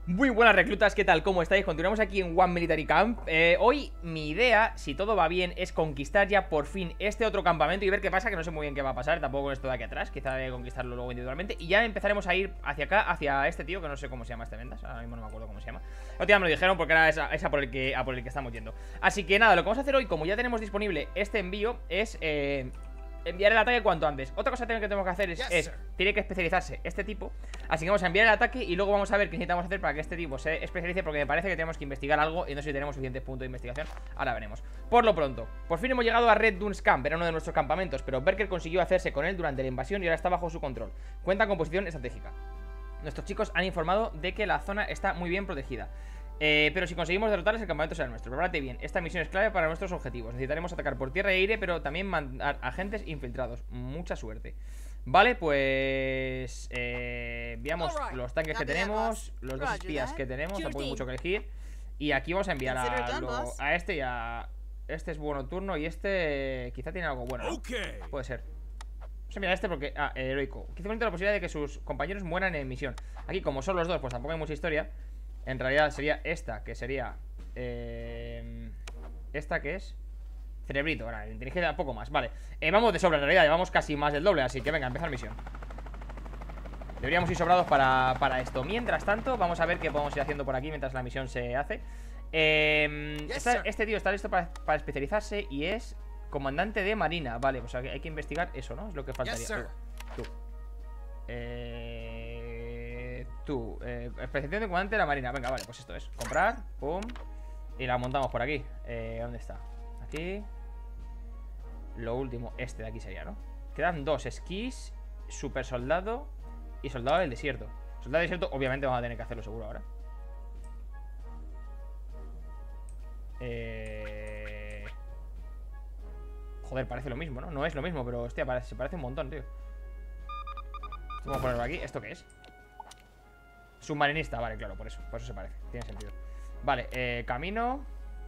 Muy buenas reclutas, ¿qué tal? ¿Cómo estáis? Continuamos aquí en One Military Camp. Hoy mi idea, si todo va bien, es conquistar ya por fin este otro campamento y ver qué pasa, que no sé muy bien qué va a pasar, tampoco con esto de aquí atrás, quizá de conquistarlo luego individualmente. Y ya empezaremos a ir hacia acá, hacia este tío, que no sé cómo se llama este ventas, ahora mismo no me acuerdo cómo se llama. Otro día me lo dijeron porque era esa por el que estamos yendo. Así que nada, lo que vamos a hacer hoy, como ya tenemos disponible este envío, es enviar el ataque cuanto antes. Otra cosa que tenemos que hacer es tiene que especializarse este tipo. Así que vamos a enviar el ataque y luego vamos a ver qué necesitamos hacer para que este tipo se especialice, porque me parece que tenemos que investigar algo y no sé si tenemos suficientes puntos de investigación. Ahora veremos. Por lo pronto, por fin hemos llegado a Red Dunes Camp, era uno de nuestros campamentos, pero Berker consiguió hacerse con él durante la invasión y ahora está bajo su control. Cuenta con posición estratégica. Nuestros chicos han informado de que la zona está muy bien protegida. Pero si conseguimos derrotarles, el campamento será nuestro. Prepárate bien, esta misión es clave para nuestros objetivos. Necesitaremos atacar por tierra y aire, pero también mandar agentes infiltrados. Mucha suerte. Vale, pues veamos los tanques que tenemos, los dos espías que tenemos, tampoco hay mucho que elegir. Y aquí vamos a enviar a este y a... Este es bueno turno y este quizá tiene algo bueno, ¿no? Puede ser. Vamos a enviar a este porque... heroico. 15% de la posibilidad de que sus compañeros mueran en misión. Aquí como son los dos, pues tampoco hay mucha historia. En realidad sería esta, que sería esta que es cerebrito, ahora, inteligencia poco más, vale. Vamos de sobra en realidad, llevamos casi más del doble. Así que venga, empezar misión. Deberíamos ir sobrados para esto. Mientras tanto, vamos a ver qué podemos ir haciendo por aquí mientras la misión se hace. Este tío está listo para especializarse y es comandante de marina. Vale, pues hay que investigar eso, ¿no? Es lo que faltaría. Especialización de comandante de la marina. Venga, vale, pues esto es comprar, pum. Y la montamos por aquí. ¿Dónde está? Aquí. Lo último, este de aquí sería, ¿no? Quedan dos, esquís, super soldado y soldado del desierto. Soldado del desierto, obviamente vamos a tener que hacerlo seguro ahora. Joder, parece lo mismo, ¿no? No es lo mismo, pero hostia, se parece un montón, tío. Vamos a ponerlo aquí. ¿Esto qué es? Submarinista, vale, claro, por eso se parece, tiene sentido. Vale, camino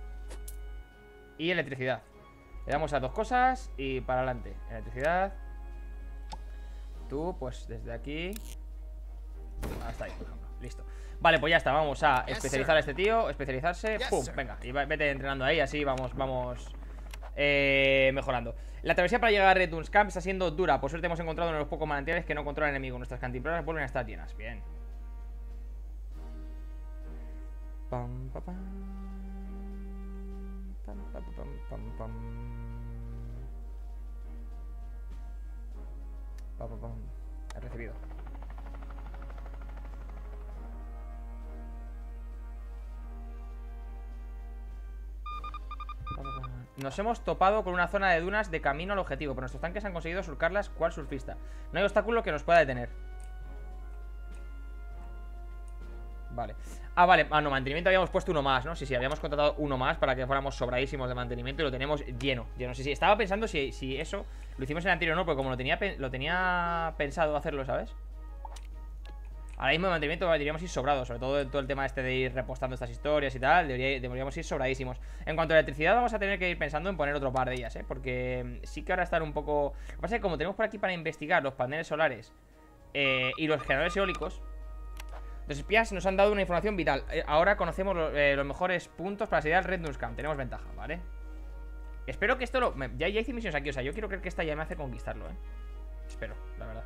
y electricidad. Le damos a dos cosas y para adelante. Electricidad. Tú, pues desde aquí hasta ahí, por ejemplo, listo. Vale, pues ya está, vamos a especializar a este tío. Especializarse, pum, venga, y vete entrenando ahí, así vamos mejorando. La travesía para llegar a Red Dunes Camp está siendo dura. Por suerte hemos encontrado uno de los pocos manantiales que no controla el enemigo. Nuestras cantimploras vuelven a estar llenas, bien. Pam, pam, pam. Pam, pam, pam, pam, pam. Pam, pam, pam. He recibido. Nos hemos topado con una zona de dunas de camino al objetivo, pero nuestros tanques han conseguido surcarlas cual surfista. No hay obstáculo que nos pueda detener. Vale. Ah, vale. Ah, no, mantenimiento habíamos puesto uno más, ¿no? Sí, habíamos contratado uno más para que fuéramos sobradísimos de mantenimiento y lo tenemos lleno. Sí, estaba pensando si eso lo hicimos en el anterior o no, porque como lo tenía pensado hacerlo, ¿sabes? Ahora mismo de mantenimiento deberíamos ir sobrados. Sobre todo el tema este de ir repostando estas historias y tal. Deberíamos ir sobradísimos. En cuanto a electricidad, vamos a tener que ir pensando en poner otro par de ellas, ¿eh? Porque sí que ahora están un poco... Lo que pasa es que como tenemos por aquí para investigar los paneles solares y los generadores eólicos, los espías nos han dado una información vital. Ahora conocemos los mejores puntos para salir al Red Dunes Camp. Tenemos ventaja, ¿vale? Espero que esto lo... Ya hice misiones aquí, o sea, yo quiero creer que esta ya me hace conquistarlo, ¿eh? Espero, la verdad.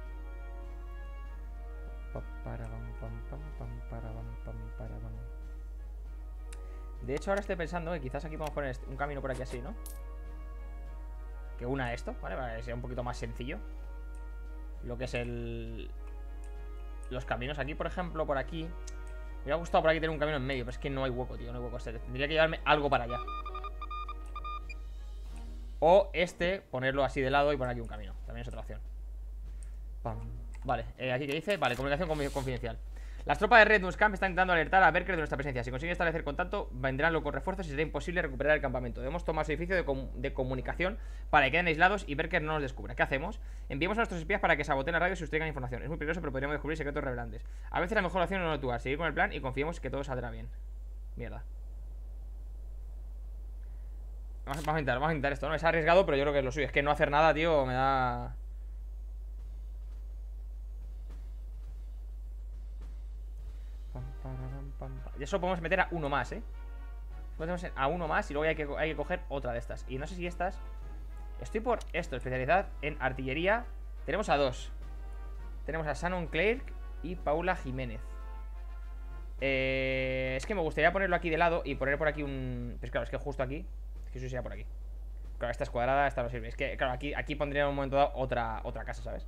De hecho, ahora estoy pensando que quizás aquí podemos poner un camino por aquí así, ¿no? Que una esto, ¿vale? Para que sea un poquito más sencillo. Lo que es los caminos aquí, por ejemplo, por aquí. Me hubiera gustado por aquí tener un camino en medio, pero es que no hay hueco, tío, no hay hueco. Tendría que llevarme algo para allá. O ponerlo así de lado y poner aquí un camino. También es otra opción. Pam. Vale, aquí que dice, vale, comunicación confidencial. Las tropas de Red Dunes Camp están intentando alertar a Berker de nuestra presencia. Si consiguen establecer contacto, vendrán locos refuerzos y será imposible recuperar el campamento. Debemos tomar su edificio de comunicación para que queden aislados y Berker no nos descubra. ¿Qué hacemos? Enviamos a nuestros espías para que saboteen la radio y sustraigan información. Es muy peligroso, pero podríamos descubrir secretos revelantes. A veces la mejor opción es no actuar, seguir con el plan y confiemos que todo saldrá bien. Mierda. Vamos a intentar esto, ¿no? Es arriesgado, pero yo creo que es lo suyo. Es que no hacer nada, tío, me da... Y eso podemos meter a uno más, Podemos a uno más y luego hay que coger otra de estas. Y no sé si estas... Estoy por esto, especialidad en artillería. Tenemos a dos. Tenemos a Shannon Clark y Paula Jiménez. Es que me gustaría ponerlo aquí de lado y poner por aquí un... Pues claro, es que justo aquí. Es que eso sería por aquí. Claro, esta es cuadrada, esta no sirve. Es que, claro, aquí pondría en un momento dado otra casa, ¿sabes?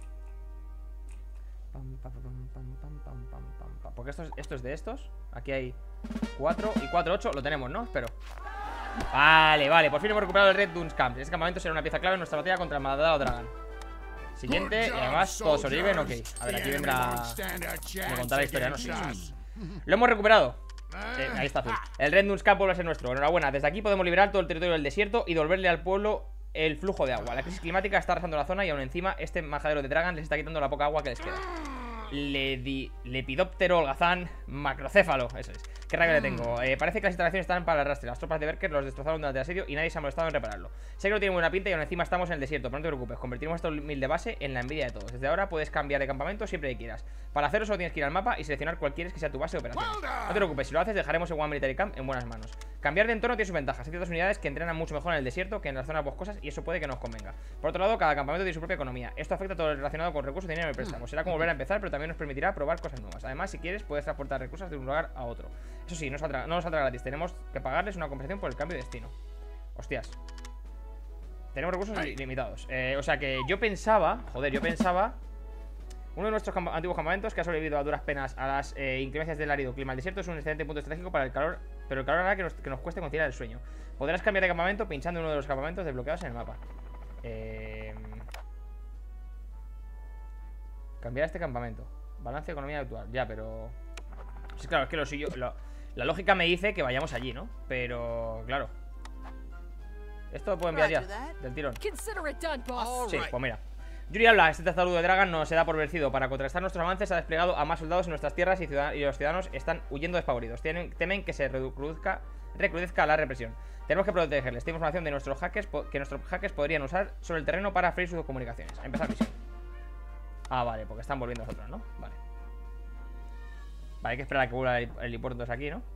Porque esto es de estos. Aquí hay 4 y 4, 8. Lo tenemos, ¿no? Espero. Vale, vale. Por fin hemos recuperado el Red Dunes Camp. Este campamento será una pieza clave en nuestra batalla contra el Maldado Dragon. Siguiente. Y además todos sobreviven. Ok. A ver, aquí vendrá... Me contará la historia, ¿no? Sí. Lo hemos recuperado. Ahí está azul. El Red Dunes Camp vuelve a ser nuestro. Enhorabuena. Desde aquí podemos liberar todo el territorio del desierto y devolverle al pueblo el flujo de agua. La crisis climática está arrasando la zona y aún encima este majadero de Dragon les está quitando la poca agua que les queda. Lepidóptero, holgazán, macrocéfalo. Eso es. ¿Qué rabia le tengo? Parece que las instalaciones están para el arrastre. Las tropas de Berker los destrozaron durante el asedio y nadie se ha molestado en repararlo. Sé que no tiene buena pinta y aún encima estamos en el desierto. Pero no te preocupes, convertiremos esta humilde base en la envidia de todos. Desde ahora puedes cambiar de campamento siempre que quieras. Para hacerlo solo tienes que ir al mapa y seleccionar cuál quieres que sea tu base de operaciones. No te preocupes, si lo haces dejaremos el One Military Camp en buenas manos. Cambiar de entorno tiene sus ventajas. Hay ciertas unidades que entrenan mucho mejor en el desierto que en las zonas boscosas y eso puede que nos convenga. Por otro lado, cada campamento tiene su propia economía. Esto afecta a todo lo relacionado con recursos, dinero y préstamos. Será como volver a empezar, pero también nos permitirá probar cosas nuevas. Además, si quieres, puedes transportar recursos de un lugar a otro. Eso sí, no nos saldrá gratis. Tenemos que pagarles una compensación por el cambio de destino. Hostias. Tenemos recursos limitados. O sea que yo pensaba... Joder, yo pensaba... Uno de nuestros antiguos campamentos que ha sobrevivido a duras penas a las inclemencias del árido clima del desierto es un excelente punto estratégico para el calor, pero el calor hará que nos cueste conciliar el sueño. Podrás cambiar de campamento pinchando en uno de los campamentos desbloqueados en el mapa. Cambiar este campamento. Balance de economía actual. Ya, pero... Sí, claro, es que lo suyo... La lógica me dice que vayamos allí, ¿no? Pero, claro. Esto lo puedo enviar ya, del tirón. Sí, pues mira. Yuri habla, este testarudo de Dragon no se da por vencido. Para contrastar nuestros avances ha desplegado a más soldados en nuestras tierras y los ciudadanos están huyendo despavoridos. Temen que se recrudezca la represión. Tenemos que protegerles. Tenemos información de nuestros hackers que nuestros hackers podrían usar sobre el terreno para freír sus comunicaciones. Empezar misión. Ah, vale, porque están volviendo nosotros, ¿no? Vale. Vale, hay que esperar a que vuelva el helipuerto aquí, ¿no?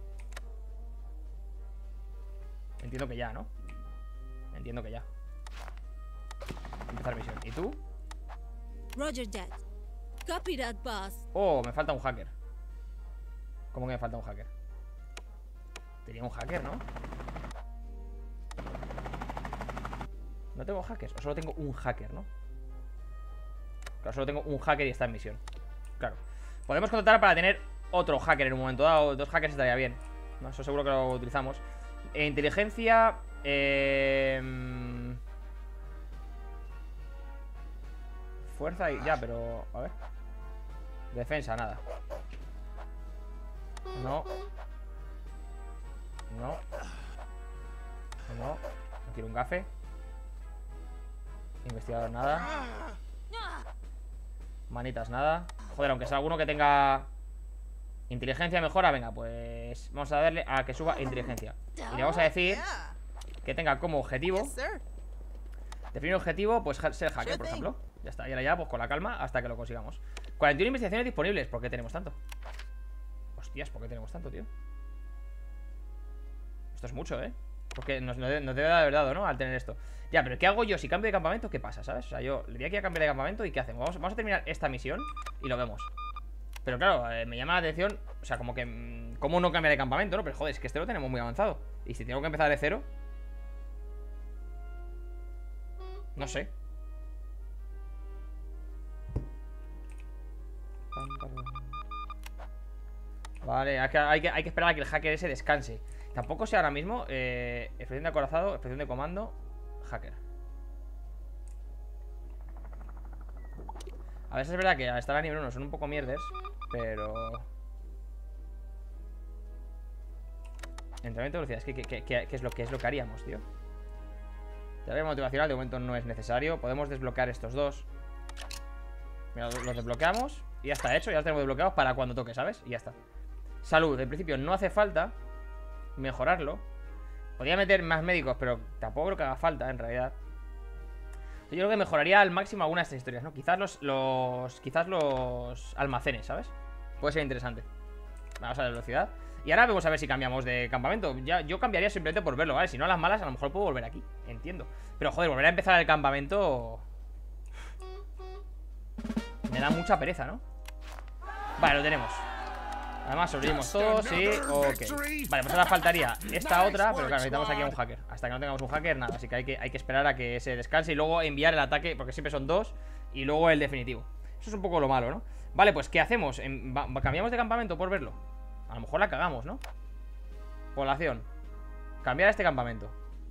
Entiendo que ya, ¿no? Entiendo que ya. Empezar misión. ¿Y tú? Roger that. Copy that, boss. Oh, me falta un hacker. ¿Cómo que me falta un hacker? Tenía un hacker, ¿no? No tengo hackers. O solo tengo un hacker, ¿no? Claro, solo tengo un hacker y está en misión. Claro. Podemos contratar para tener otro hacker en un momento dado. 2 hackers estaría bien, ¿no? Eso seguro que lo utilizamos. Inteligencia. Fuerza y... Ya, pero... A ver. Defensa, nada. No. No. No. No quiero un gafe. Investigador, nada. Manitas, nada. Joder, aunque sea alguno que tenga inteligencia mejora, venga, pues vamos a darle a que suba inteligencia. Y le vamos a decir que tenga como objetivo definir objetivo, pues ser hacker, por ejemplo. Ya está, y ahora ya, pues con la calma hasta que lo consigamos. 41 investigaciones disponibles. ¿Por qué tenemos tanto? Hostias, ¿por qué tenemos tanto, tío? Esto es mucho, ¿eh? Porque nos debe de haber dado, ¿no? Al tener esto. Ya, pero ¿qué hago yo? Si cambio de campamento, ¿qué pasa? ¿Sabes? O sea, yo le diría que iba a cambiar de campamento y ¿qué hacemos? Vamos a terminar esta misión y lo vemos. Pero claro, me llama la atención. O sea, como que... ¿Cómo no cambiar de campamento, no? Pero joder, es que este lo tenemos muy avanzado. Y si tengo que empezar de cero... No sé. Vale, hay que esperar a que el hacker ese descanse. Tampoco sé ahora mismo. Expresión de acorazado, expresión de comando, hacker. A veces es verdad que al estar a nivel 1 son un poco mierdes, pero... Entrenamiento de velocidad. Es que ¿qué es lo que haríamos, tío? Terapia motivacional de momento no es necesario. Podemos desbloquear estos dos. Mira, los desbloqueamos y ya está hecho. Ya los tenemos desbloqueados para cuando toque, ¿sabes? Y ya está. Salud, en principio no hace falta mejorarlo. Podría meter más médicos, pero tampoco creo que haga falta, en realidad. Yo creo que mejoraría al máximo algunas de estas historias, ¿no? Quizás los almacenes, ¿sabes? Puede ser interesante. Vamos a la velocidad. Y ahora vamos a ver si cambiamos de campamento. Yo cambiaría simplemente por verlo, ¿vale? Si no, a las malas a lo mejor puedo volver aquí. Entiendo. Pero joder, volver a empezar el campamento me da mucha pereza, ¿no? Vale, lo tenemos. Además sobrevivimos todos, sí, ok. Vale, pues ahora faltaría esta otra. Pero claro, necesitamos aquí a un hacker. Hasta que no tengamos un hacker, nada. Así que hay que esperar a que se descanse y luego enviar el ataque, porque siempre son dos. Y luego el definitivo. Eso es un poco lo malo, ¿no? Vale, pues ¿qué hacemos? ¿Cambiamos de campamento por verlo? A lo mejor la cagamos, ¿no? Población. Cambiar este campamento.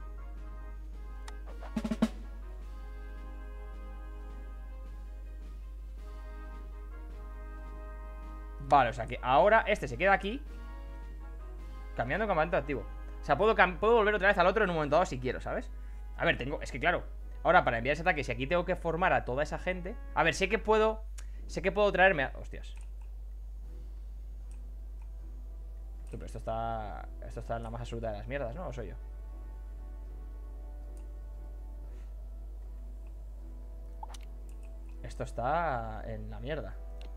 Vale, o sea que ahora este se queda aquí, cambiando campamento activo. O sea, puedo volver otra vez al otro en un momento dado si quiero, ¿sabes? A ver, es que claro, ahora para enviar ese ataque, si aquí tengo que formar a toda esa gente. A ver, sé que puedo traerme a... Hostias. Pero esto está en la más absoluta de las mierdas, ¿no? ¿O soy yo? Esto está en la mierda.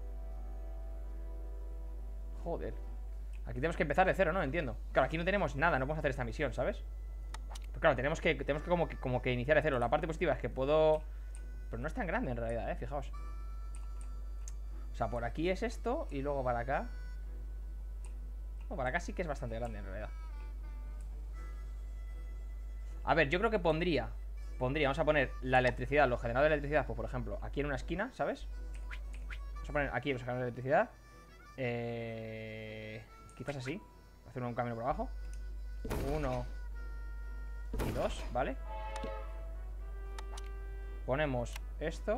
Joder. Aquí tenemos que empezar de cero, ¿no? Entiendo. Claro, aquí no tenemos nada, no podemos hacer esta misión, ¿sabes? Pero claro, tenemos que como que iniciar de cero. La parte positiva es que puedo... Pero no es tan grande en realidad, fijaos. O sea, por aquí es esto y luego para acá. No, para acá sí que es bastante grande en realidad. A ver, yo creo que vamos a poner la electricidad, los generadores de electricidad, pues por ejemplo, aquí en una esquina, ¿sabes? Vamos a poner aquí los generadores de electricidad. Quizás así. Hacer un camino por abajo. 1 y 2, ¿vale? Ponemos esto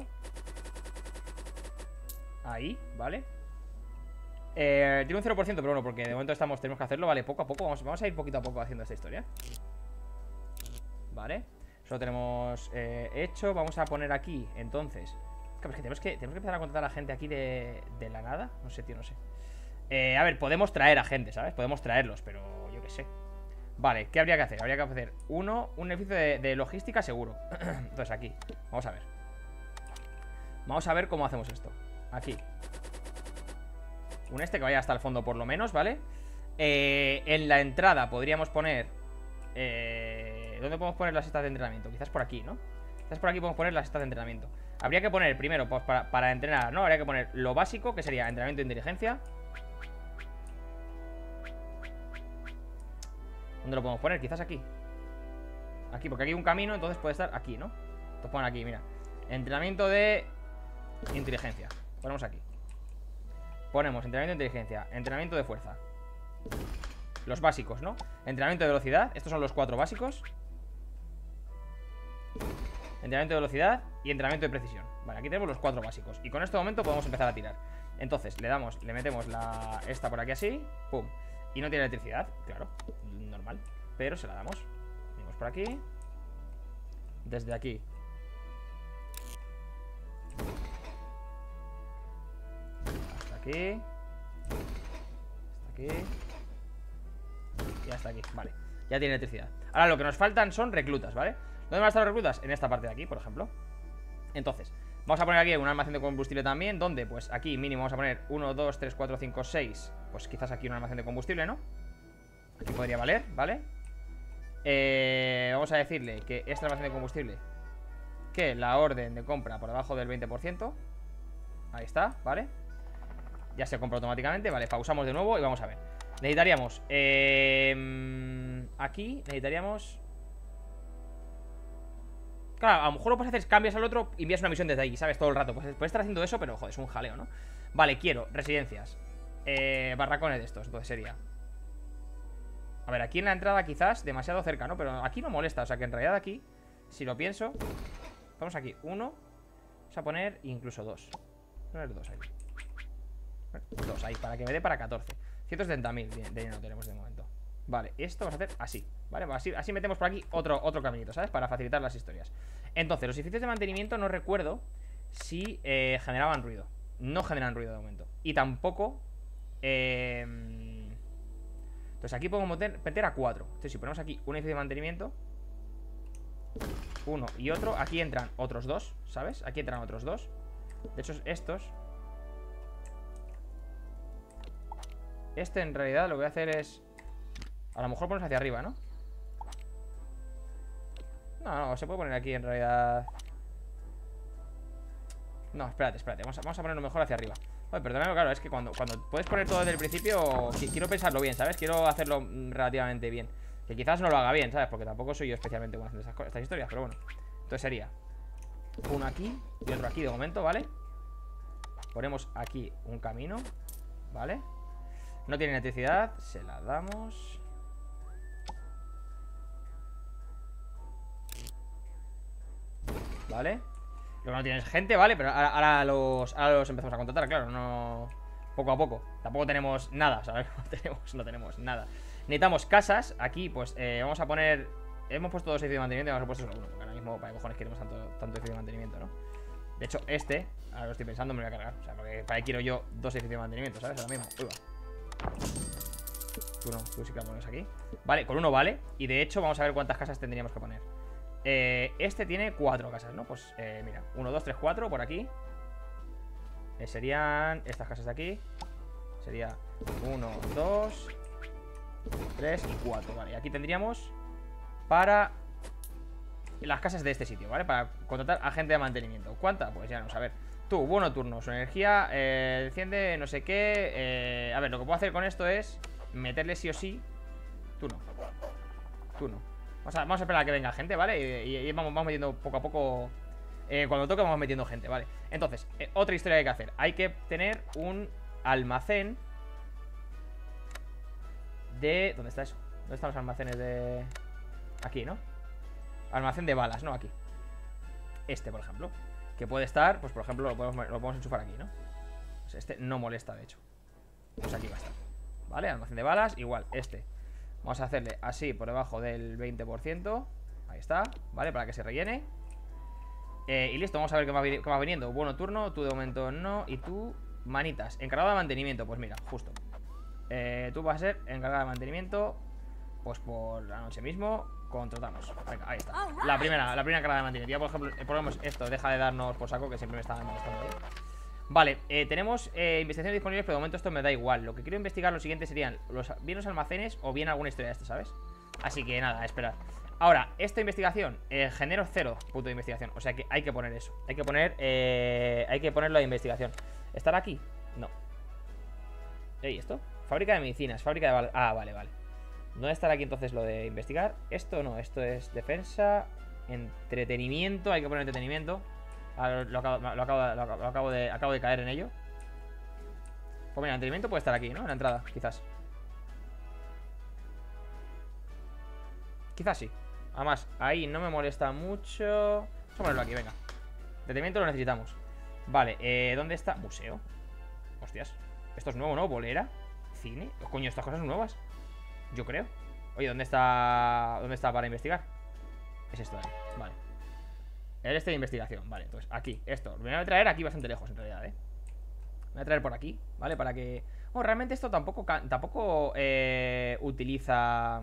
ahí, ¿vale? Tiene un 0%, pero bueno, porque de momento tenemos que hacerlo, ¿vale? Poco a poco, vamos a ir poquito a poco haciendo esta historia. Vale, eso lo tenemos hecho. Vamos a poner aquí, entonces. Claro, es que tenemos que empezar a contratar a gente aquí de la nada. No sé, tío, no sé. A ver, podemos traer a gente, ¿sabes? Podemos traerlos, pero yo qué sé. Vale, ¿qué habría que hacer? Habría que hacer un edificio de logística seguro. Entonces aquí, vamos a ver. Vamos a ver cómo hacemos esto. Aquí que vaya hasta el fondo por lo menos, ¿vale? En la entrada podríamos poner ¿dónde podemos poner las estas de entrenamiento? Quizás por aquí, ¿no? Quizás por aquí podemos poner las estas de entrenamiento. Habría que poner primero, pues para entrenar, ¿no? Habría que poner lo básico, que sería entrenamiento de inteligencia. ¿Dónde lo podemos poner? Quizás aquí. Aquí, porque aquí hay un camino, entonces puede estar aquí, ¿no? Entonces ponen aquí, mira. Entrenamiento de inteligencia. Ponemos aquí. Ponemos entrenamiento de inteligencia, entrenamiento de fuerza. Los básicos, ¿no? Entrenamiento de velocidad, estos son los 4 básicos. Entrenamiento de velocidad y entrenamiento de precisión. Vale, aquí tenemos los 4 básicos. Y con este momento podemos empezar a tirar. Entonces, le metemos esta por aquí así. Pum. Y no tiene electricidad, claro, normal. Pero se la damos. Venimos por aquí. Desde aquí. Hasta aquí. Hasta aquí. Y hasta aquí, vale. Ya tiene electricidad. Ahora lo que nos faltan son reclutas, ¿vale? ¿Dónde van a estar los reclutas? En esta parte de aquí, por ejemplo. Entonces, vamos a poner aquí un almacén de combustible también. ¿Dónde? Pues aquí mínimo vamos a poner 1, 2, 3, 4, 5, 6. Pues quizás aquí un almacén de combustible, ¿no? Aquí podría valer, ¿vale? Vamos a decirle que este almacén de combustible, que la orden de compra por debajo del 20%. Ahí está, ¿vale? Ya se compra automáticamente, vale, pausamos de nuevo y vamos a ver. Necesitaríamos aquí necesitaríamos... Claro, a lo mejor lo que puedes hacer es cambias al otro y envías una misión desde ahí, ¿sabes? Todo el rato, pues puedes estar haciendo eso, pero joder, es un jaleo, ¿no? Vale, quiero residencias, barracones de estos, entonces sería... A ver, aquí en la entrada quizás demasiado cerca, ¿no? Pero aquí no molesta, o sea que en realidad aquí, si lo pienso, ponemos aquí 1. Vamos a poner incluso 2. Poner 2 ahí. 2 ahí, para que me dé para 14. 170.000 de dinero tenemos de momento. Vale, esto vamos a hacer así, ¿vale? Así metemos por aquí otro caminito, ¿sabes? Para facilitar las historias. Entonces, los edificios de mantenimiento no recuerdo si generaban ruido. No generan ruido de momento. Y tampoco entonces aquí podemos meter a 4. Entonces si ponemos aquí un edificio de mantenimiento, uno y otro, aquí entran otros 2, ¿sabes? Aquí entran otros 2. De hecho estos Este en realidad lo que voy a hacer es... A lo mejor ponerse hacia arriba, ¿no? No, se puede poner aquí en realidad. No, espérate, vamos a ponerlo mejor hacia arriba. Oye, perdóname, claro, es que cuando puedes poner todo desde el principio, quiero pensarlo bien, ¿sabes? Quiero hacerlo relativamente bien. Que quizás no lo haga bien, ¿sabes? Porque tampoco soy yo especialmente bueno haciendo estas historias, pero bueno. Entonces sería uno aquí y otro aquí de momento, ¿vale? Ponemos aquí un camino, ¿vale? No tiene electricidad, se la damos. ¿Vale? Lo que no tienes gente, ¿vale? Pero ahora los empezamos a contratar, claro, no... Poco a poco. Tampoco tenemos nada, ¿sabes? No tenemos nada. Necesitamos casas. Aquí, pues, vamos a poner... Hemos puesto 2 edificios de mantenimiento y vamos a puesto solo uno. Porque ahora mismo, ¿para qué cojones queremos tanto edificio de mantenimiento, no? De hecho, ahora lo estoy pensando, me lo voy a cargar. O sea, porque ¿para qué quiero yo 2 edificios de mantenimiento, ¿sabes? Ahora mismo. Uy, va. Tú no, tú sí que la pones aquí. Vale, con uno vale. Y de hecho, vamos a ver cuántas casas tendríamos que poner. Este tiene 4 casas, ¿no? Pues mira, 1, 2, 3, 4 por aquí. Serían estas casas de aquí. Sería 1, 2, 3 y 4, vale. Y aquí tendríamos para las casas de este sitio, ¿vale? Para contratar a gente de mantenimiento. ¿Cuánta? Pues ya no, a ver. Tú, bono turno, su energía enciende no sé qué. A ver, lo que puedo hacer con esto es meterle sí o sí. Tú no. Tú no. Vamos a esperar a que venga gente, ¿vale? Y vamos metiendo poco a poco. Cuando toque vamos metiendo gente, ¿vale? Entonces, otra historia que hay que hacer. Hay que tener un almacén de... ¿Dónde está eso? ¿Dónde están los almacenes de...? Aquí, ¿no? Almacén de balas, ¿no? Aquí. Este, por ejemplo. Que puede estar, pues por ejemplo, lo podemos enchufar aquí, ¿no? Pues este no molesta, de hecho. Pues aquí va a estar. ¿Vale? Almacén de balas, igual, este. Vamos a hacerle así por debajo del 20%. Ahí está, ¿vale? Para que se rellene. Y listo, vamos a ver qué va viniendo. Bueno, turno, tú de momento no. Y tú, manitas, encargado de mantenimiento. Pues mira, justo. Tú vas a ser encargado de mantenimiento. Pues por la noche mismo contratamos. Venga, ahí está. La primera encargada de mantenimiento. Ya por ejemplo, ponemos esto, deja de darnos por saco, que siempre me está molestando ahí. Vale, tenemos investigaciones disponibles, pero de momento esto me da igual. Lo que quiero investigar lo siguiente serían bien los almacenes o bien alguna historia de esto, ¿sabes? Así que nada, a esperar. Ahora, esta investigación, genero 0 punto de investigación. O sea que hay que poner eso. Hay que ponerlo de investigación. ¿Estará aquí? No. ¿Y esto? Fábrica de medicinas, fábrica de balas. Ah, vale, vale. ¿Dónde estará aquí entonces lo de investigar? Esto no, esto es defensa, entretenimiento. Hay que poner entretenimiento. Acabo de caer en ello. Pues mira, el entretenimiento puede estar aquí, ¿no? En la entrada, quizás. Quizás sí. Además, ahí no me molesta mucho. Vamos a ponerlo aquí, venga. Entretenimiento lo necesitamos. Vale, ¿dónde está? Museo. Hostias. Esto es nuevo, ¿no? Bolera. Cine. Oh, coño, estas cosas son nuevas. Yo creo. Oye, ¿dónde está para investigar? Es esto de ahí. Vale. El de investigación. Vale, entonces aquí, esto. Me voy a traer aquí bastante lejos, en realidad, ¿eh? Me voy a traer por aquí, ¿vale? Para que... Bueno, realmente esto tampoco utiliza...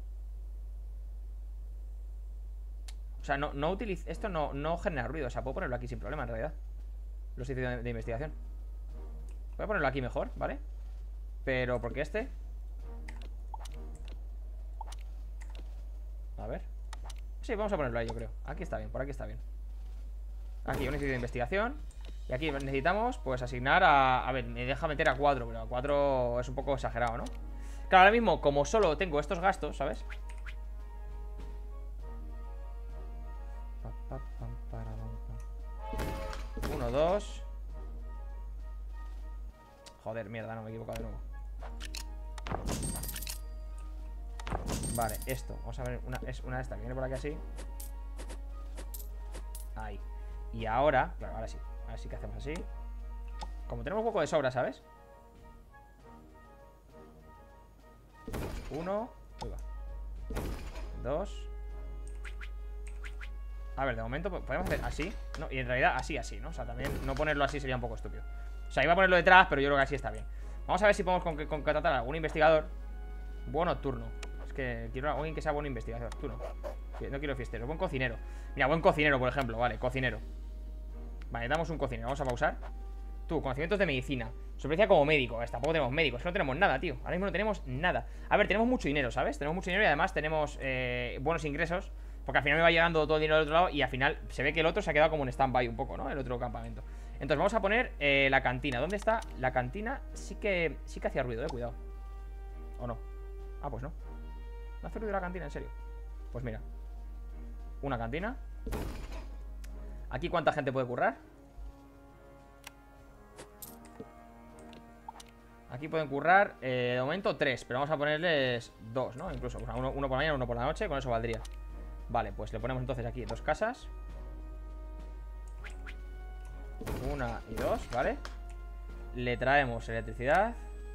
O sea, no utiliza... Esto no genera ruido. O sea, puedo ponerlo aquí sin problema, en realidad. Los sitios de investigación. Voy a ponerlo aquí mejor, ¿vale? Pero, ¿por qué este? A ver. Sí, vamos a ponerlo ahí, yo creo. Aquí está bien, por aquí está bien. Aquí, un sitio de investigación. Y aquí necesitamos, pues, asignar a... A ver, me deja meter a 4, pero a 4 es un poco exagerado, ¿no? Claro, ahora mismo, como solo tengo estos gastos, ¿sabes? 1, 2. Joder, mierda, no me he equivocado de nuevo. Vale, esto, vamos a ver, es una de estas que viene por aquí así. Ahí. Y ahora, claro, ahora sí que hacemos así. Como tenemos un poco de sobra, ¿sabes? 1. Uy, va. 2. A ver, de momento podemos hacer así. No, y en realidad así, ¿no? O sea, también no ponerlo así sería un poco estúpido. O sea, iba a ponerlo detrás, pero yo creo que así está bien. Vamos a ver si podemos contratar a algún investigador. Bueno, turno. Es que quiero a alguien que sea buen investigador. Tú no. No quiero fiestero. Buen cocinero. Mira, buen cocinero, por ejemplo. Vale, cocinero. Vale, damos un cocinero. Vamos a pausar. tú, conocimientos de medicina. Supervivencia como médico. Tampoco tenemos médicos, es que no tenemos nada, tío. Ahora mismo no tenemos nada. A ver, tenemos mucho dinero, ¿sabes? Tenemos mucho dinero y además tenemos buenos ingresos. Porque al final me va llegando todo el dinero del otro lado. Y al final se ve que el otro se ha quedado como en stand-by un poco, ¿no? El otro campamento. Entonces vamos a poner la cantina. ¿Dónde está? La cantina sí que hacía ruido, cuidado. ¿O no? Ah, pues no. ¿No hace ruido la cantina, en serio? Pues mira, una cantina. ¿Aquí cuánta gente puede currar? Aquí pueden currar, de momento 3. Pero vamos a ponerles 2, ¿no? Incluso, o sea, uno por la mañana, uno por la noche. Con eso valdría. Vale, pues le ponemos entonces aquí 2 casas. 1 y 2, ¿vale? Le traemos electricidad.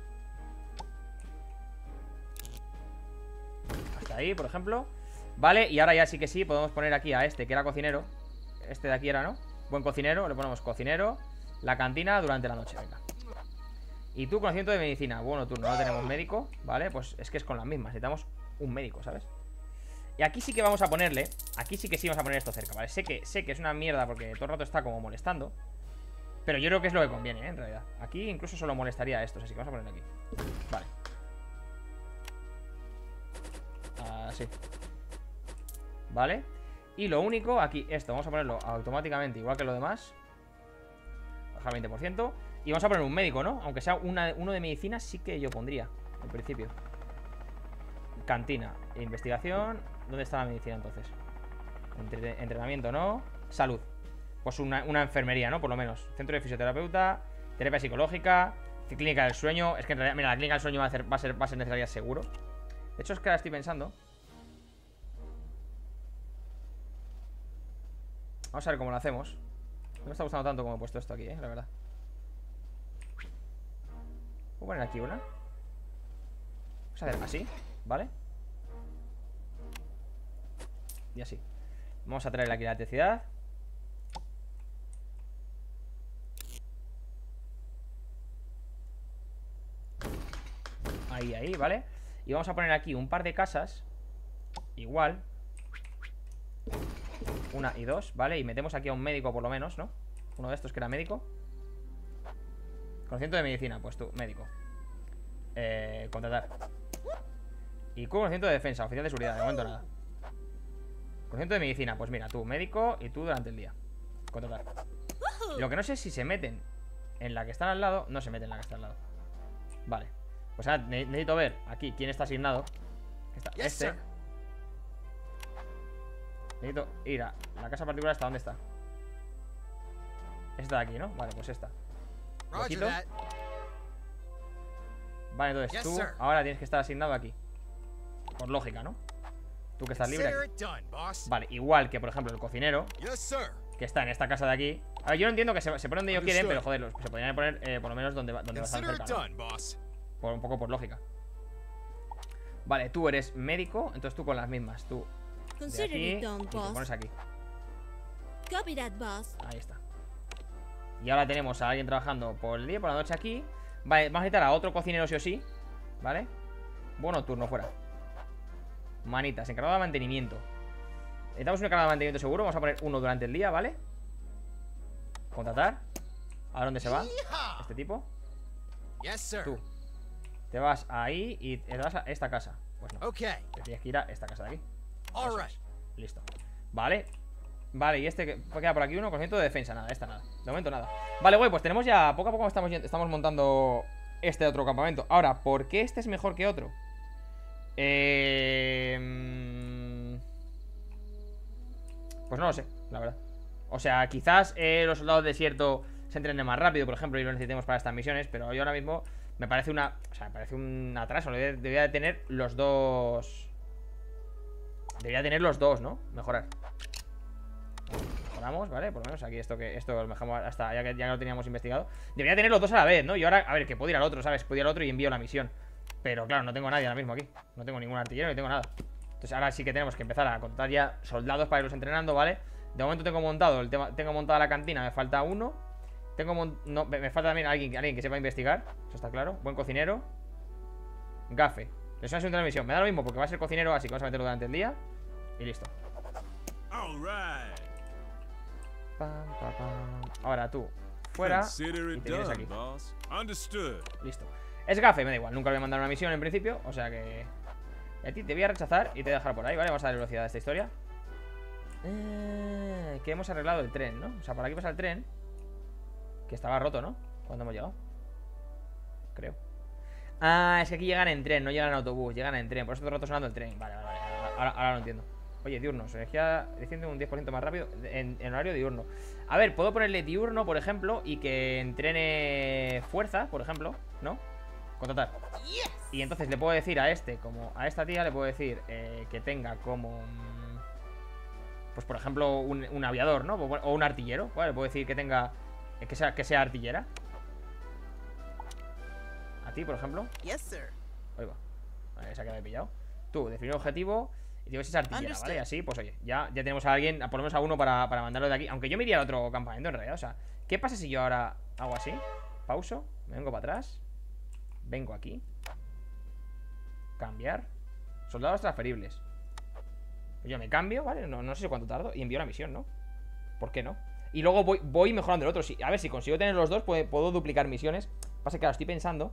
Hasta ahí, por ejemplo. Vale, y ahora ya sí que sí, podemos poner aquí a este, que era cocinero. Este de aquí era, ¿no? Buen cocinero, le ponemos cocinero. La cantina durante la noche, venga. Y tú, conocimiento de medicina. Bueno, tú no tenemos médico, ¿vale? Pues es que es con las mismas, necesitamos un médico, ¿sabes? Y aquí sí que vamos a ponerle. Aquí sí que sí vamos a poner esto cerca, ¿vale? Sé que es una mierda porque todo el rato está como molestando. Pero yo creo que es lo que conviene, ¿eh? En realidad. Aquí incluso solo molestaría a estos, así que vamos a ponerle aquí. Vale. Así. Vale. Y lo único, aquí, esto, vamos a ponerlo automáticamente igual que lo demás. Bajar 20%. Y vamos a poner un médico, ¿no? Aunque sea uno de medicina, sí que yo pondría, en principio. Cantina, investigación. ¿Dónde está la medicina entonces? Entrenamiento, ¿no? Salud. Pues una enfermería, ¿no? Por lo menos. Centro de fisioterapeuta, terapia psicológica, clínica del sueño. Es que en realidad, mira, la clínica del sueño va a ser necesaria seguro. De hecho, es que ahora estoy pensando. Vamos a ver cómo lo hacemos. No me está gustando tanto como he puesto esto aquí, la verdad. Voy a poner aquí una. Vamos a hacer así, ¿vale? Y así. Vamos a traerle aquí la electricidad. Ahí, ¿vale? Y vamos a poner aquí un par de casas. Igual. 1 y 2, ¿vale? Y metemos aquí a un médico por lo menos, ¿no? Uno de estos que era médico. Conocimiento de medicina, pues tú, médico. Contratar. Y conocimiento de defensa, oficial de seguridad, de momento nada. Conocimiento de medicina, pues mira, tú, médico y tú durante el día. Contratar. Lo que no sé si se meten en la que están al lado. No se meten en la que está al lado. Vale. Pues ahora necesito ver aquí quién está asignado. Está este. Necesito ir a la casa particular. ¿Hasta dónde está? Esta de aquí, ¿no? Vale, pues esta. Lo quito. Vale, entonces tú ahora tienes que estar asignado aquí. Por lógica, ¿no? Tú que estás libre aquí. Vale, igual que por ejemplo el cocinero, que está en esta casa de aquí. A ver, yo no entiendo que se ponen donde ellos quieren, pero joder, se podrían poner por lo menos donde están cerca, ¿no? Un poco por lógica. Vale, tú eres médico, entonces tú con las mismas. Tú de aquí y te pones aquí. Ahí está. Y ahora tenemos a alguien trabajando por el día y por la noche aquí. Vale, vamos a necesitar a otro cocinero sí o sí. ¿Vale? Bueno, turno fuera. Manitas, encargado de mantenimiento. Necesitamos un encargado de mantenimiento seguro. Vamos a poner uno durante el día, ¿vale? Contratar. ¿A dónde se va? Este tipo. Tú te vas ahí y te vas a esta casa. Pues no, te tienes que ir a esta casa de aquí. Listo. Vale. Vale, y este que queda por aquí uno, conocimiento de defensa. Nada, esta nada. De momento nada. Vale, güey, pues tenemos ya, poco a poco estamos montando este otro campamento. Ahora, ¿por qué este es mejor que otro? Pues no lo sé, la verdad. O sea, quizás los soldados de desierto se entrenen más rápido, por ejemplo, y lo necesitemos para estas misiones. Pero yo ahora mismo me parece o sea, me parece un atraso. Debería de tener los dos. Debería tener los dos, ¿no? Mejorar. Mejoramos, ¿vale? Por lo menos aquí esto lo dejamos hasta ya que lo teníamos investigado. Debería tener los dos a la vez, ¿no? Y ahora, a ver, que puedo ir al otro, ¿sabes? Puedo ir al otro y envío la misión. Pero claro, no tengo a nadie ahora mismo aquí. No tengo ningún artillero ni tengo nada. Entonces ahora sí que tenemos que empezar a contar ya soldados para irlos entrenando, ¿vale? De momento tengo montado tengo montada la cantina, me falta uno. Me falta también alguien que sepa investigar. Eso está claro. Buen cocinero. Gafe. Les voy a hacer una misión. Me da lo mismo porque va a ser cocinero, así que vamos a meterlo durante el día. Y listo. Ahora tú, fuera. Consider Y it te vienes done, aquí. boss. Understood. Listo. Es gafe, me da igual. Nunca voy a mandar una misión en principio. O sea que... Y a ti te voy a rechazar y te voy a dejar por ahí, ¿vale? Vamos a darle velocidad a esta historia. Que hemos arreglado el tren, ¿no? O sea, por aquí pasa el tren. Que estaba roto, ¿no? ¿Cuándo hemos llegado? Creo. Ah, es que aquí llegan en tren, no llegan en autobús, llegan en tren. Por eso todo el rato sonando el tren. Vale, vale, vale. Ahora lo entiendo. Oye, diurno, se energía desciende un 10% más rápido en horario diurno. A ver, puedo ponerle diurno, por ejemplo, y que entrene fuerza, por ejemplo, ¿no? Contratar. Y entonces le puedo decir a este, como a esta tía, le puedo decir que tenga como... Pues por ejemplo, un aviador, ¿no? O un artillero, ¿vale? Le puedo decir que tenga... Que sea artillera. A ti, por ejemplo. Yes, sir. Ahí va. Vale, se ha quedado pillado. Tú, definir objetivo. Y digo, si es artillera, ¿vale? Y así, pues oye, ya tenemos a alguien, por lo menos a uno para mandarlo de aquí. Aunque yo me iría al otro campamento en realidad. O sea, ¿qué pasa si yo ahora hago así? Pauso, me vengo para atrás. Vengo aquí. Cambiar. Soldados transferibles. Yo me cambio, ¿vale? No sé cuánto tardo. Y envío la misión, ¿no? ¿Por qué no? Y luego voy mejorando el otro. A ver, si consigo tener los dos, puedo duplicar misiones. Pasa que claro, estoy pensando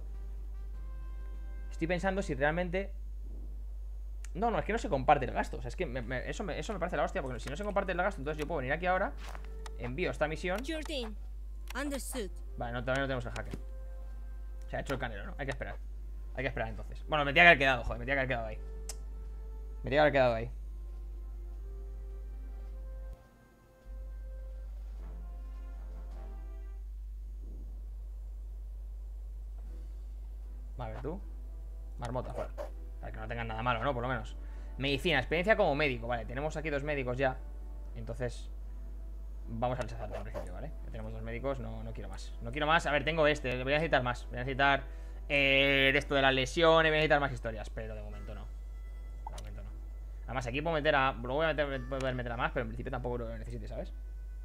si realmente... No, es que no se comparte el gasto. O sea, es que eso me parece la hostia. Porque si no se comparte el gasto, entonces yo puedo venir aquí ahora. Envío esta misión. Sure thing. Understood. Vale, todavía no tenemos el hacker. Se ha hecho el canelo, ¿no? Hay que esperar. Hay que esperar entonces. Bueno, me tenía que haber quedado, joder. Me tenía que haber quedado ahí. Me tenía que haber quedado ahí. A ver, tú. Marmota, joder. Para que no tengan nada malo, ¿no? Por lo menos. Medicina, experiencia como médico. Vale, tenemos aquí 2 médicos ya. Entonces vamos a rechazarlo al principio, ¿vale? Ya tenemos 2 médicos, no quiero más. No quiero más, a ver, tengo este. Voy a necesitar más. Voy a necesitar de esto de las lesiones. Voy a necesitar más historias, pero de momento no. De momento no. Además aquí puedo meter a... Luego voy a poder meter a más, pero en principio tampoco lo necesite, ¿sabes?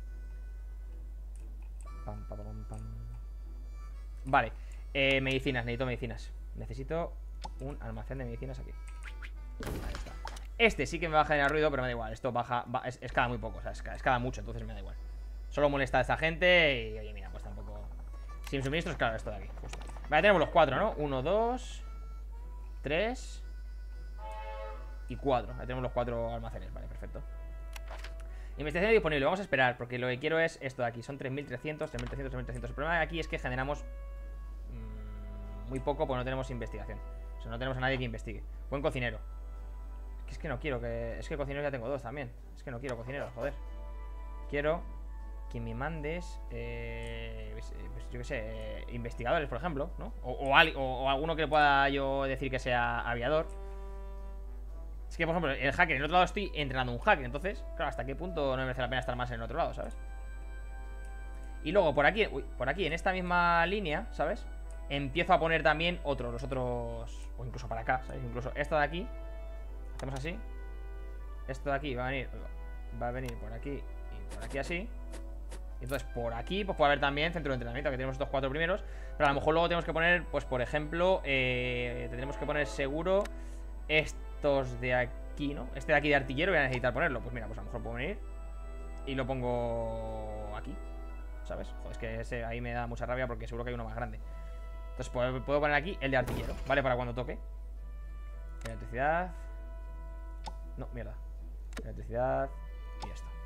Vale, medicinas, necesito medicinas. Necesito un almacén de medicinas aquí. Ahí está. Este sí que me va a generar ruido, pero me da igual. Esto es cada muy poco, o sea, es cada mucho, entonces me da igual. Solo molesta a esta gente y, oye, mira, pues tampoco... Sin suministros, claro, esto de aquí, justo. Vale, tenemos los 4, ¿no? 1, 2 3 y 4. Ahí tenemos los 4 almacenes, vale, perfecto. Investigación disponible, vamos a esperar, porque lo que quiero es esto de aquí. Son 3.300, 3.300, 3.300. El problema de aquí es que generamos muy poco, porque no tenemos investigación. O sea, no tenemos a nadie que investigue. Buen cocinero. Es que no quiero que... Es que cocineros ya tengo 2 también. Es que no quiero cocineros, joder. Quiero que me mandes pues yo qué sé, investigadores, por ejemplo, ¿no? O alguno que le pueda yo decir que sea aviador. Es que, por ejemplo, el hacker, en el otro lado estoy entrenando un hacker. Entonces, claro, ¿hasta qué punto no me merece la pena estar más en el otro lado, ¿sabes? Y luego por aquí, por aquí, en esta misma línea, ¿sabes? Empiezo a poner también los otros... O incluso para acá, ¿sabes? Incluso esta de aquí. Hacemos así. Esto de aquí va a venir por aquí y por aquí así. Y entonces por aquí pues puede haber también centro de entrenamiento, que tenemos estos 4 primeros. Pero a lo mejor luego tenemos que poner, pues por ejemplo, tendremos que poner seguro estos de aquí, ¿no? Este de aquí de artillero voy a necesitar ponerlo. Pues mira, pues a lo mejor puedo venir y lo pongo aquí, ¿sabes? Joder, es que ese ahí me da mucha rabia porque seguro que hay uno más grande. Entonces puedo poner aquí el de artillero, ¿vale? Para cuando toque. Electricidad. No, mierda. Electricidad. Y ya está.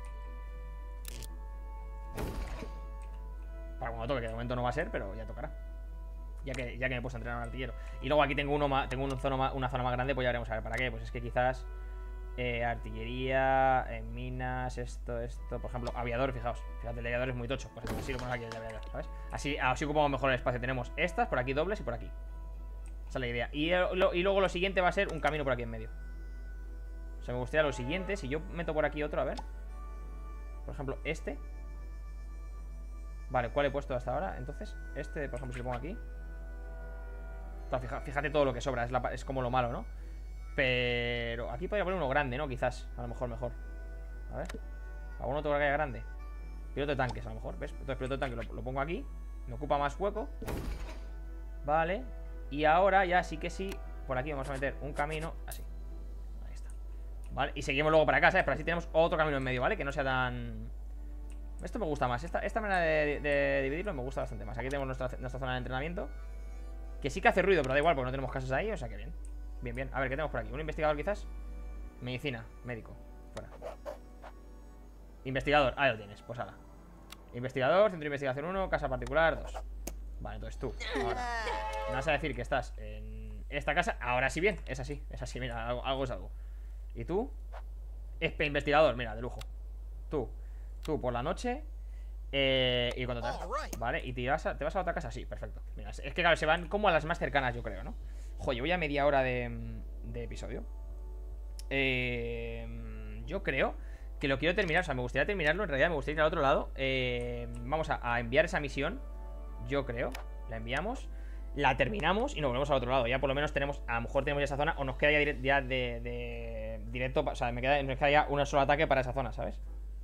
Para cuando toque, que de momento no va a ser, pero ya tocará. Ya que me he puesto a entrenar un artillero. Y luego aquí tengo una zona más grande, pues ya veremos a ver para qué. Pues es que quizás artillería, minas, esto, por ejemplo, aviador, fijaos. Fíjate, el aviador es muy tocho. Pues así lo ponemos aquí el aviador, ¿sabes? Así ocupamos mejor el espacio. Tenemos estas, por aquí dobles y por aquí. Esa es la idea. Y luego lo siguiente va a ser un camino por aquí en medio. O sea, me gustaría lo siguiente. Si yo meto por aquí otro, a ver. Por ejemplo, este. Vale, ¿cuál he puesto hasta ahora? Entonces, este, por ejemplo, si lo pongo aquí. Claro, fíjate todo lo que sobra. Es como lo malo, ¿no? Pero aquí podría poner uno grande, ¿no? Quizás, a lo mejor mejor. A ver. ¿Algún otro que haya grande? Piloto de tanques, a lo mejor, ¿ves? Entonces piloto de tanques lo pongo aquí. Me ocupa más hueco. Vale. Y ahora ya sí que sí. Por aquí vamos a meter un camino así. Ahí está. Vale, y seguimos luego para acá, ¿sabes? Pero así tenemos otro camino en medio, ¿vale? Que no sea tan... Esto me gusta más. Esta manera de dividirlo me gusta bastante más. Aquí tenemos nuestra zona de entrenamiento. Que sí que hace ruido, pero da igual porque no tenemos casas ahí. O sea que bien. Bien, bien. A ver, ¿qué tenemos por aquí? ¿Un investigador quizás? Medicina, médico. Fuera. Investigador. Ahí lo tienes. Pues ala. Investigador, centro de investigación 1, casa particular 2. Vale, entonces tú. Ahora. Me vas a decir que estás en esta casa. Ahora sí bien. Es así. Es así. Mira, algo es algo. ¿Y tú? Investigador. Mira, de lujo. Tú por la noche y cuando te... Vale, y te vas a la otra casa. Sí, perfecto. Mira, es que claro, se van como a las más cercanas, yo creo, ¿no? Joder, voy a media hora de episodio. Yo creo que lo quiero terminar. O sea, me gustaría terminarlo. En realidad me gustaría ir al otro lado. Vamos a enviar esa misión. Yo creo. La enviamos. La terminamos y nos volvemos al otro lado. Ya por lo menos tenemos, a lo mejor tenemos ya esa zona. O nos queda ya de directo. O sea, nos queda ya un solo ataque para esa zona, ¿sabes?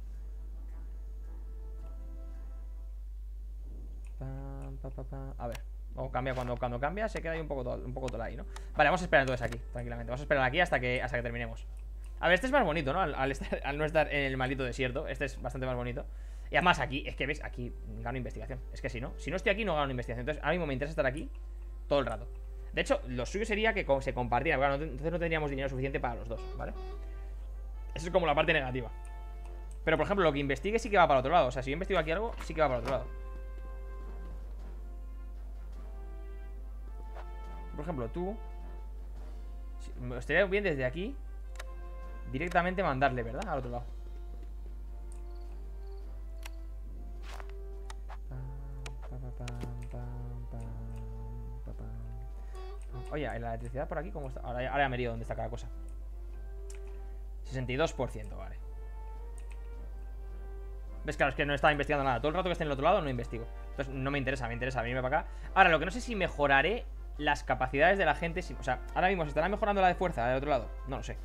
A ver, o cambia cuando cambia. Se queda ahí un poco todo ahí, ¿no? Vale, vamos a esperar entonces aquí, tranquilamente. Vamos a esperar aquí hasta que terminemos. A ver, este es más bonito, ¿no? Al no estar en el maldito desierto. Este es bastante más bonito. Y además aquí, es que ves, aquí gano investigación. Es que si no estoy aquí no gano investigación. Entonces ahora mismo me interesa estar aquí todo el rato. De hecho, lo suyo sería que se compartiera. Claro, entonces no tendríamos dinero suficiente para los dos, ¿vale? Eso es como la parte negativa. Pero por ejemplo, lo que investigue sí que va para otro lado. O sea, si yo investigo aquí algo, sí que va para otro lado. Por ejemplo, tú estaría bien desde aquí directamente mandarle, ¿verdad? Al otro lado. Oye, la electricidad por aquí, ¿cómo está? Ahora ya me he ido dónde está cada cosa. 62%, vale. ¿Ves? Claro, es que no estaba investigando nada. Todo el rato que esté en el otro lado no investigo. Entonces no me interesa venirme para acá. Ahora, lo que no sé si mejoraré las capacidades de la gente. O sea, ahora mismo se estará mejorando la de fuerza del otro lado. No lo sé.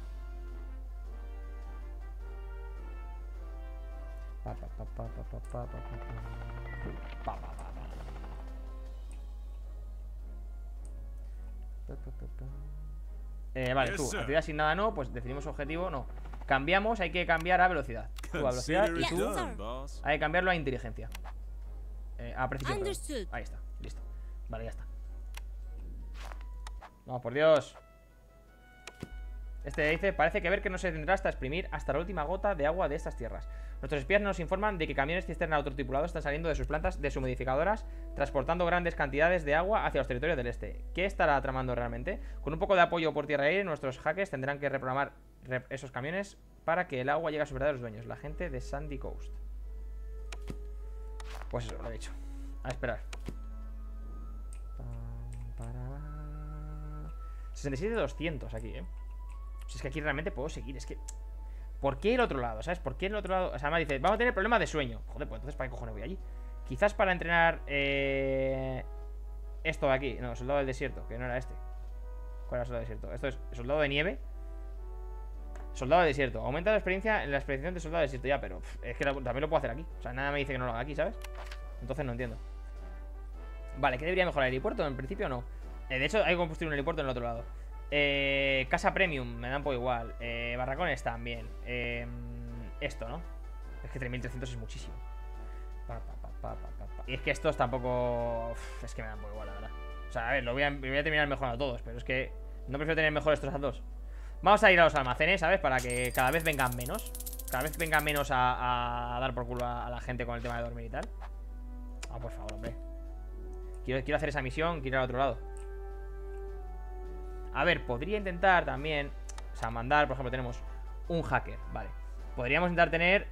Vale, tú, actividad asignada no. Pues definimos objetivo, no. Cambiamos, hay que cambiar a velocidad. Tú a velocidad y tú hay que cambiarlo a inteligencia. A precisión. Ahí está, listo. Vale, ya está. No, por Dios. Este dice, parece que ver que no se tendrá hasta exprimir hasta la última gota de agua de estas tierras. Nuestros espías nos informan de que camiones cisterna autotripulados están saliendo de sus plantas deshumidificadoras, transportando grandes cantidades de agua hacia los territorios del este. ¿Qué estará tramando realmente? Con un poco de apoyo por tierra y aire, nuestros hackers tendrán que reprogramar esos camiones para que el agua llegue a sus verdaderos dueños, la gente de Sandy Coast. Pues eso, lo he hecho. A esperar. 67-200 aquí, Si es que aquí realmente puedo seguir, es que... ¿Por qué el otro lado? ¿Sabes? ¿Por qué el otro lado? O sea, me dice, vamos a tener problemas de sueño. Joder, pues entonces ¿para qué cojones voy allí? Quizás para entrenar esto de aquí. No, soldado del desierto, que no era este. ¿Cuál era el soldado del desierto? Esto es soldado de nieve. Soldado del desierto. Aumenta la experiencia en la expedición de soldado del desierto. Ya, pero es que también lo puedo hacer aquí. O sea, nada me dice que no lo haga aquí, ¿sabes? Entonces no entiendo. Vale, ¿qué debería mejorar? ¿El helipuerto? En principio no. De hecho, hay que construir un helipuerto en el otro lado. Casa premium, me da un poco igual. Barracones también. Esto, ¿no? Es que 3300 es muchísimo. Y es que estos tampoco... es que me dan un poco igual, la verdad. O sea, a ver, voy a terminar mejorando todos. Pero es que no prefiero tener mejor estos a dos. Vamos a ir a los almacenes, ¿sabes? Para que cada vez vengan menos. Cada vez vengan menos a dar por culo a la gente con el tema de dormir y tal. Ah, por favor, hombre. Quiero hacer esa misión, quiero ir al otro lado. A ver, podría intentar también, o sea, mandar, por ejemplo, tenemos un hacker, vale. Podríamos intentar tener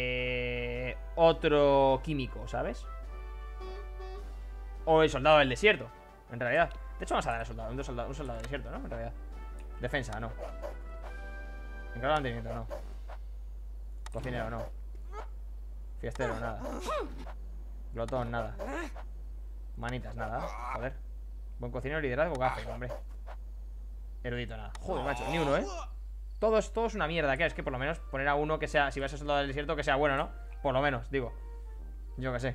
otro químico, ¿sabes? O el soldado del desierto, en realidad. De hecho, vamos a dar al soldado, un soldado del desierto, ¿no? En realidad. Defensa, no. Encargado de mantenimiento, no. Cocinero, no. Fiestero, nada. Glotón, nada. Manitas, nada. Joder. Buen cocinero, liderazgo, gafe, hombre. Erudito, nada. Joder, macho, ni uno, Todo es una mierda, ¿qué? Es que por lo menos poner a uno que sea, si vas a soldado del desierto, que sea bueno, ¿no? Por lo menos, digo. Yo que sé.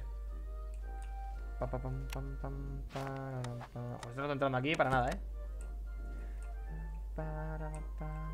Pues estoy entrando aquí para nada,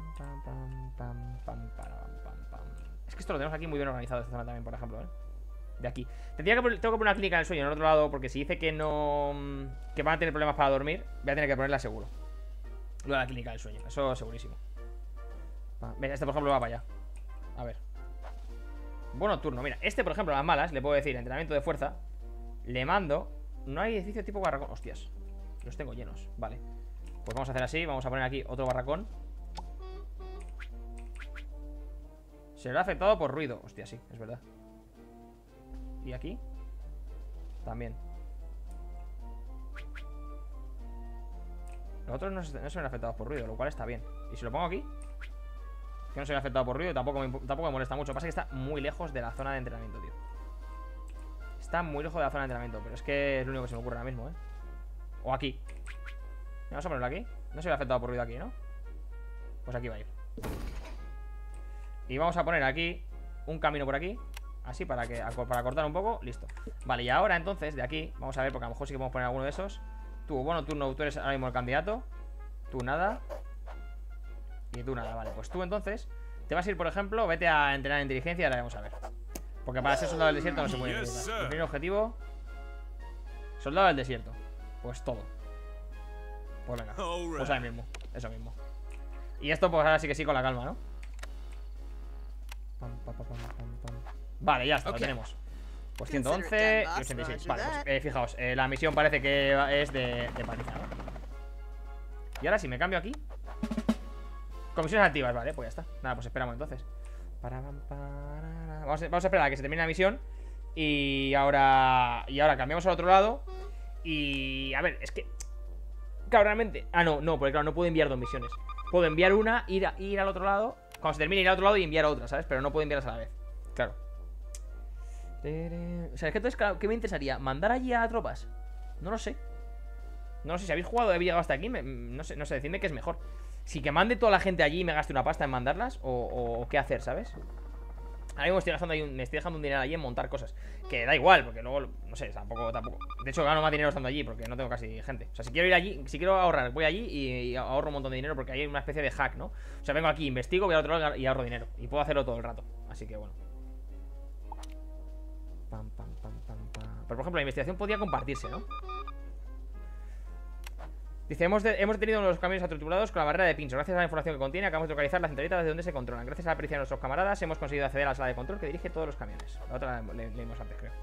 Es que esto lo tenemos aquí muy bien organizado, esta zona también, por ejemplo, de aquí. Tengo que poner una clínica en el sueño en el otro lado, porque si dice que no... que van a tener problemas para dormir, voy a tener que ponerla seguro. Lo de la clínica del sueño, eso segurísimo. Venga, este por ejemplo va para allá. A ver. Bueno, turno, mira, este por ejemplo, a las malas, le puedo decir entrenamiento de fuerza. Le mando. No hay edificio tipo barracón. Hostias, los tengo llenos, vale. Pues vamos a hacer así, vamos a poner aquí otro barracón. Se verá afectado por ruido. Hostia, sí, es verdad. ¿Y aquí? También. Los otros no se ven afectados por ruido, lo cual está bien. ¿Y si lo pongo aquí? Que no se ve afectado por ruido, tampoco me molesta mucho. Lo que pasa es que está muy lejos de la zona de entrenamiento, tío. Está muy lejos de la zona de entrenamiento, pero es que es lo único que se me ocurre ahora mismo, ¿eh? O aquí. Vamos a ponerlo aquí. No se ve afectado por ruido aquí, ¿no? Pues aquí va a ir. Y vamos a poner aquí un camino por aquí. Así para cortar un poco. Listo. Vale, y ahora entonces de aquí vamos a ver, porque a lo mejor sí que podemos poner alguno de esos. Tú, bueno, tú no, tú eres ahora mismo el candidato. Tú nada. Y tú nada, vale. Pues tú entonces te vas a ir, por ejemplo, vete a entrenar en inteligencia y ahora vamos a ver. Porque para ser soldado del desierto no se puede necesitar. El primer objetivo: soldado del desierto. Pues todo. Pues venga, pues ahí mismo, eso mismo. Y esto pues ahora sí que sí con la calma, ¿no? Vale, ya está, lo tenemos. Pues 111 y 86. Vale, pues fijaos, la misión parece que es de paliza, ¿no? Y ahora si me cambio aquí. Comisiones activas, vale, pues ya está. Nada, pues esperamos entonces. Vamos a esperar a que se termine la misión. Y ahora cambiamos al otro lado. Y a ver, es que claro, realmente... Ah, no, porque claro, no puedo enviar dos misiones. Puedo enviar una, ir al otro lado. Cuando se termine ir al otro lado y enviar otra, ¿sabes? Pero no puedo enviarlas a la vez. Claro. O sea, es que entonces, claro, ¿qué me interesaría? ¿Mandar allí a tropas? No lo sé. No lo sé, si habéis jugado, habéis llegado hasta aquí, no sé, decidme qué es mejor. Si que mande toda la gente allí y me gaste una pasta en mandarlas, o qué hacer, ¿sabes? Ahora mismo estoy gastando ahí me estoy dejando un dinero allí en montar cosas. Que da igual, porque luego, no sé, tampoco. De hecho, gano más dinero estando allí, porque no tengo casi gente. O sea, si quiero ir allí, si quiero ahorrar, voy allí y ahorro un montón de dinero, porque hay una especie de hack, ¿no? O sea, vengo aquí, investigo, voy al otro lado y ahorro dinero. Y puedo hacerlo todo el rato. Así que bueno. Pero por ejemplo, la investigación podía compartirse, ¿no? Dice, hemos detenido uno de los camiones atribulados con la barrera de pincho. Gracias a la información que contiene, acabamos de localizar la centralita desde donde se controlan. Gracias a la pericia de nuestros camaradas, hemos conseguido acceder a la sala de control que dirige todos los camiones. La otra la leímos antes, creo.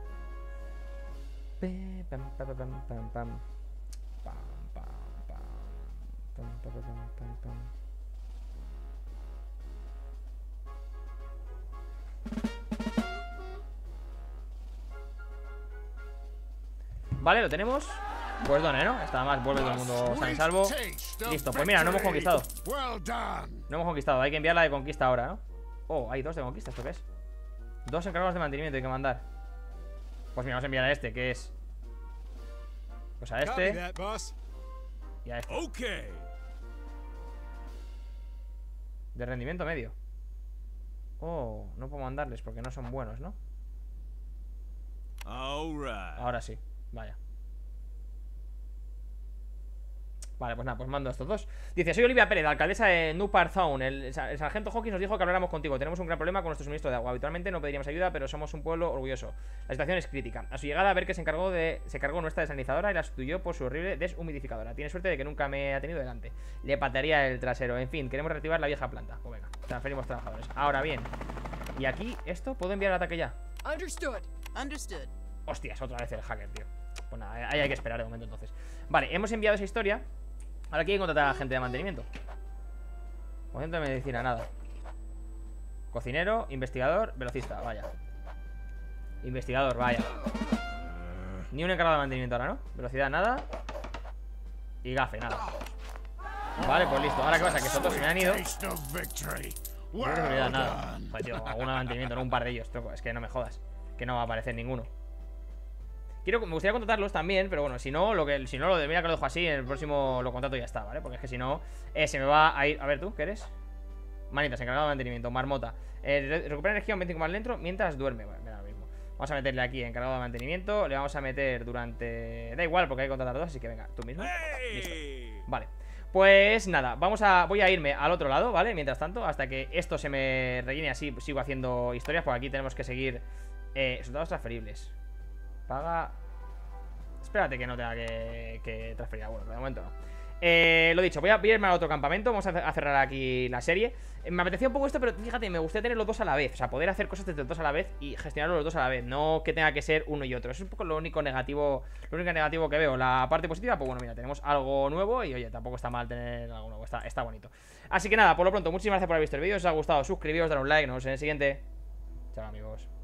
Vale, lo tenemos. Pues done, ¿no? Está más, vuelve todo el mundo sano y salvo. Listo, pues mira, no hemos conquistado. No hemos conquistado, hay que enviar la de conquista ahora, ¿no? Oh, hay dos de conquista, ¿esto qué es? Dos encargados de mantenimiento hay que mandar. Pues mira, vamos a enviar a este, que es... Pues a este y a este. De rendimiento medio. Oh, no puedo mandarles porque no son buenos, ¿no? Ahora sí, vaya. Vale, pues nada, pues mando a estos dos. Dice, soy Olivia Pérez, alcaldesa de Newport Town. El sargento Hawkins nos dijo que habláramos contigo. Tenemos un gran problema con nuestro suministro de agua. Habitualmente no pediríamos ayuda, pero somos un pueblo orgulloso. La situación es crítica. A su llegada, a ver que se cargó nuestra desalinizadora y la sustituyó por su horrible deshumidificadora. Tiene suerte de que nunca me ha tenido delante. Le patearía el trasero. En fin, queremos reactivar la vieja planta. Pues venga, transferimos trabajadores. Ahora bien, y aquí, ¿esto? ¿Puedo enviar el ataque ya? Understood. Hostias, otra vez el hacker, tío. Pues nada, ahí hay que esperar de momento entonces. Vale, hemos enviado esa historia. Ahora aquí hay que contratar a gente de mantenimiento. Momento de medicina, nada. Cocinero, investigador, velocista, vaya. Investigador, vaya. Ni un encargado de mantenimiento ahora, ¿no? Velocidad, nada. Y gafe, nada. Vale, pues listo. Ahora qué pasa, que estos dos se me han ido. No hay seguridad, nada. Joder, tío, alguno de mantenimiento, no un par de ellos, troco. Es que no me jodas, que no va a aparecer ninguno. Me gustaría contratarlos también, pero bueno, si no, lo mira que lo dejo así, en el próximo lo contrato y ya está, ¿vale? Porque es que si no, se me va a ir. A ver, ¿tú qué eres? Manitas, encargado de mantenimiento, marmota. Recupera energía un 25 más lento mientras duerme. Bueno, me da lo mismo. Vamos a meterle aquí, encargado de mantenimiento. Le vamos a meter durante... Da igual, porque hay que contratar dos, así que venga, tú mismo. Listo. Vale. Pues nada, voy a irme al otro lado, ¿vale? Mientras tanto, hasta que esto se me rellene así, sigo haciendo historias, porque aquí tenemos que seguir Resultados transferibles. Paga... Espérate que no tenga que transferir. Bueno, de momento no. Lo dicho, voy a irme a otro campamento. Vamos a cerrar aquí la serie. Me apetecía un poco esto, pero fíjate, me gustaría tener los dos a la vez. O sea, poder hacer cosas desde los dos a la vez y gestionarlos los dos a la vez. No que tenga que ser uno y otro. Eso es un poco lo único negativo. Lo único negativo que veo. La parte positiva, pues bueno, mira, tenemos algo nuevo. Y oye, tampoco está mal tener algo nuevo. Está bonito. Así que nada, por lo pronto, muchísimas gracias por haber visto el vídeo. Si os ha gustado, suscribiros, dar un like. Nos vemos en el siguiente. Chao, amigos.